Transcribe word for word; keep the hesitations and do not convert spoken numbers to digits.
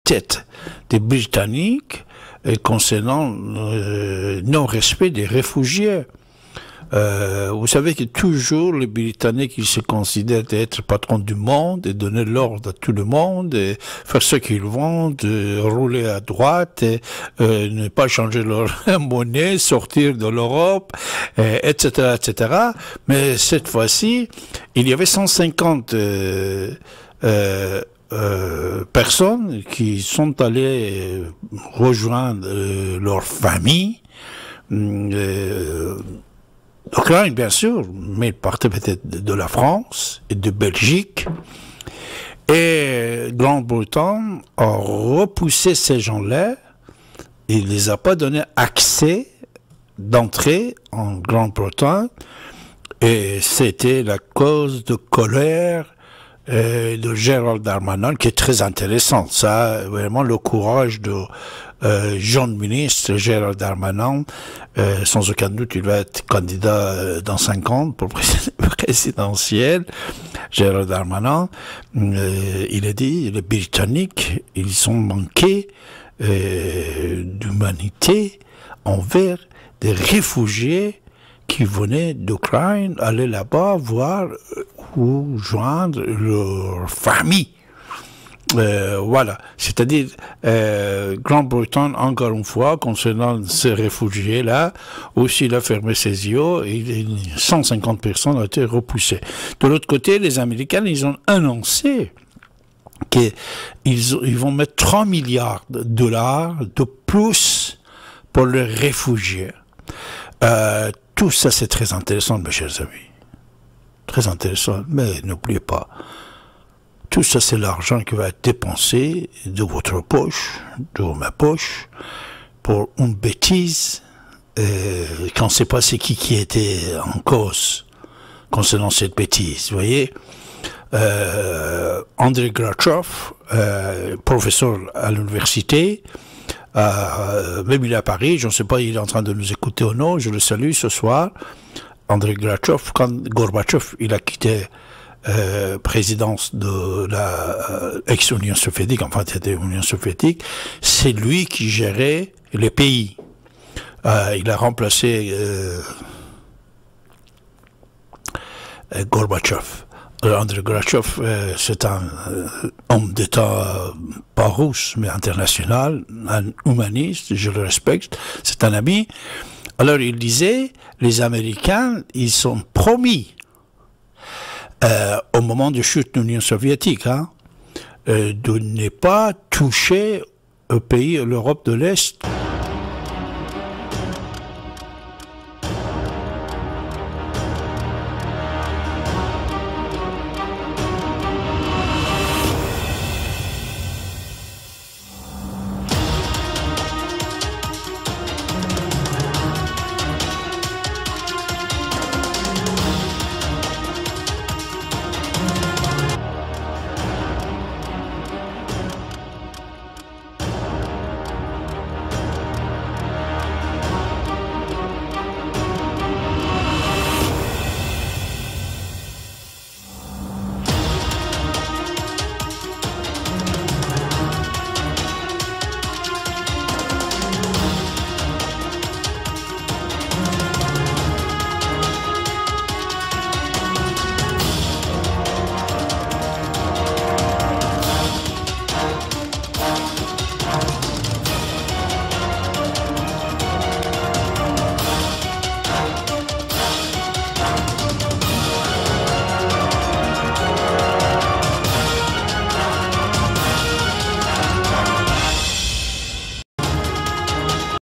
tête des Britanniques euh, concernant le euh, non-respect des réfugiés. Euh, vous savez que toujours les Britanniques, ils se considèrent être patrons du monde et donner l'ordre à tout le monde, et faire ce qu'ils vont, de rouler à droite, et, euh, ne pas changer leur monnaie, sortir de l'Europe, et, etc., et cetera. Mais cette fois-ci, il y avait cent cinquante euh, euh, euh, personnes qui sont allées rejoindre euh, leur famille. Euh, L'Ukraine, bien sûr, mais ils partaient peut-être de la France et de Belgique. Et Grande-Bretagne a repoussé ces gens-là. Il ne les a pas donné accès d'entrée en Grande-Bretagne. Et c'était la cause de colère euh, de Gérald Darmanin, qui est très intéressant. Ça, vraiment, le courage de euh, jeune ministre Gérald Darmanin, euh, sans aucun doute, il va être candidat euh, dans cinq ans pour présidentiel. Gérald Darmanin, euh, il a dit, les Britanniques, ils ont manqué euh, d'humanité envers des réfugiés qui venaient d'Ukraine, aller là-bas voir ou joindre leur famille. Euh, voilà, c'est-à-dire euh, Grande-Bretagne, encore une fois, concernant ces réfugiés-là, aussi il a fermé ses yeux et cent cinquante personnes ont été repoussées. De l'autre côté, les Américains, ils ont annoncé qu'ils ils vont mettre trois milliards de dollars de plus pour les réfugiés. Euh, tout ça, c'est très intéressant, mes chers amis. Très intéressant, mais n'oubliez pas, tout ça, c'est l'argent qui va être dépensé de votre poche, de ma poche, pour une bêtise, euh, qu'on ne sait pas c'est qui qui était en cause concernant cette bêtise, vous voyez. Euh, Andrei Gratchov, euh, professeur à l'université, euh, même il est à Paris, je ne sais pas, il est en train de nous écouter ou non, je le salue ce soir. Andrei Gratchov, quand Gorbatchev, il a quitté Euh, présidence de la euh, ex-Union soviétique, enfin c'était l'Union soviétique, c'est lui qui gérait les pays. Euh, il a remplacé euh, euh, Gorbatchev. Andrei Gorbatchev, euh, c'est un euh, homme d'État, euh, pas russe, mais international, un humaniste, je le respecte, c'est un ami. Alors il disait, les Américains, ils sont promis Euh, au moment de chute de l'Union soviétique, hein, euh, de ne pas toucher au pays, l'Europe de l'Est,